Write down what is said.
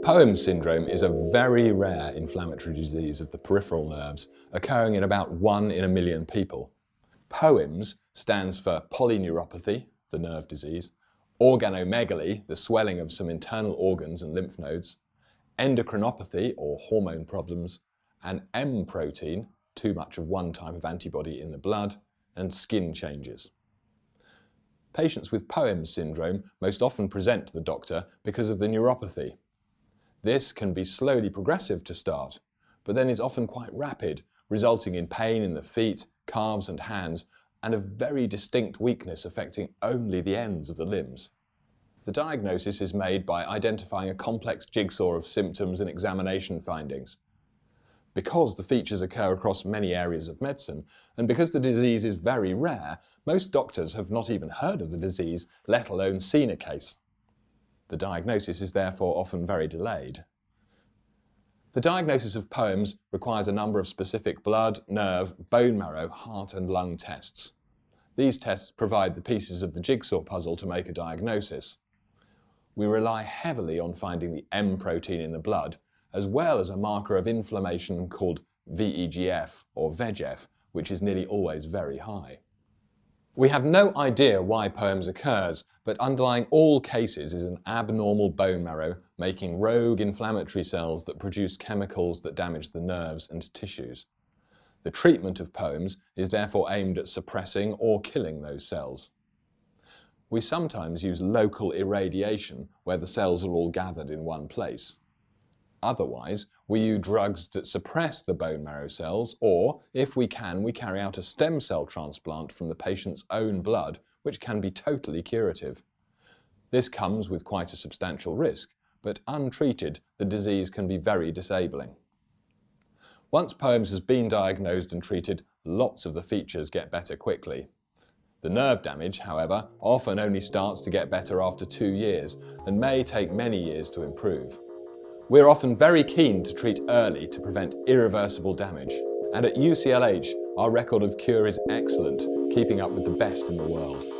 Poems syndrome is a very rare inflammatory disease of the peripheral nerves, occurring in about 1 in a million people. Poems stands for polyneuropathy, the nerve disease, organomegaly, the swelling of some internal organs and lymph nodes, endocrinopathy, or hormone problems, and M protein, too much of one type of antibody in the blood, and skin changes. Patients with Poems syndrome most often present to the doctor because of the neuropathy. This can be slowly progressive to start, but then is often quite rapid, resulting in pain in the feet, calves and hands, and a very distinct weakness affecting only the ends of the limbs. The diagnosis is made by identifying a complex jigsaw of symptoms and examination findings. Because the features occur across many areas of medicine, and because the disease is very rare, most doctors have not even heard of the disease, let alone seen a case. The diagnosis is therefore often very delayed. The diagnosis of Poems requires a number of specific blood, nerve, bone marrow, heart and lung tests. These tests provide the pieces of the jigsaw puzzle to make a diagnosis. We rely heavily on finding the M protein in the blood, as well as a marker of inflammation called VEGF or VEGF, which is nearly always very high. We have no idea why Poems occurs, but underlying all cases is an abnormal bone marrow making rogue inflammatory cells that produce chemicals that damage the nerves and tissues. The treatment of Poems is therefore aimed at suppressing or killing those cells. We sometimes use local irradiation, where the cells are all gathered in one place. Otherwise, we use drugs that suppress the bone marrow cells, or, if we can, we carry out a stem cell transplant from the patient's own blood, which can be totally curative. This comes with quite a substantial risk, but untreated, the disease can be very disabling. Once Poems has been diagnosed and treated, lots of the features get better quickly. The nerve damage, however, often only starts to get better after 2 years, and may take many years to improve. We're often very keen to treat early to prevent irreversible damage, and at UCLH our record of cure is excellent, keeping up with the best in the world.